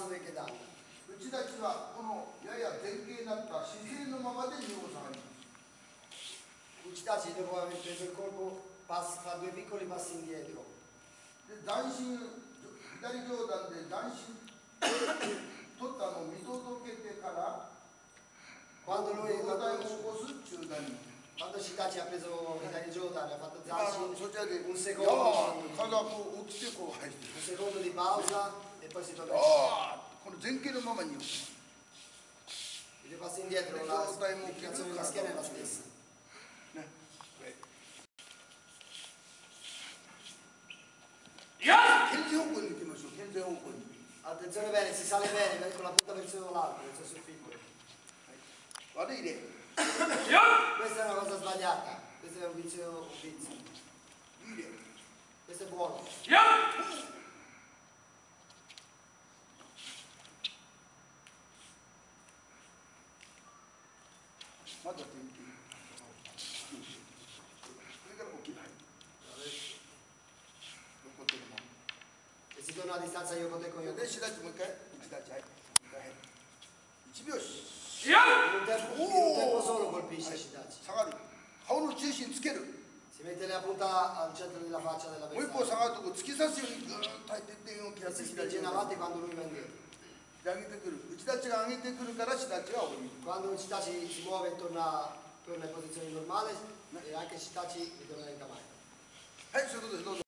passo del che danno. 内立ちはこのやや前傾になった姿勢のままで2歩下がります。 Ucitaci dopo aver preso il colpo fa due piccoli passi indietro. で斬新左上段で斬新取ったのを見届けてから Quando 上 lui 体を起こす中段に。 quando Citaci ha preso Hidari Jodan ha fatto そ Zanshin ちらで un いや secondo 体がこう起きてこう入って un secondo di pausa e poi si torna a この前傾のままに i due passi indietro la inclinazione della schiena è la stessa. ね。 健全方向に行きましょう。健全方向に。 Attenzione bene, si sale bene con la punta verso l'alto, verso il soffitto. 悪い例。 Questa è una cosa sbagliata, questo è un vizio. いい例。 Questo è buono. まだ天気。それから起きない。残ってるもん。 E si torna a distanza io con te con io. で、しだちもう一回。しだち、はい。1拍子。 In un tempo solo colpisce Citaci. 下がる。顔の中心つける。 Si mette la punta al centro della faccia もう一歩 dell'avversario 下がるとこ突き刺すようにぐーっと入っていってるような気 e が si する。 spinge in avanti quando lui va indietro. で上げてくる。内立ちが上げてくるからしだちが降りる。 Quando Citaci si muove e torna in posizione normale e anche Citaci ritorna in cammino. はい、そういうことです。どうぞ。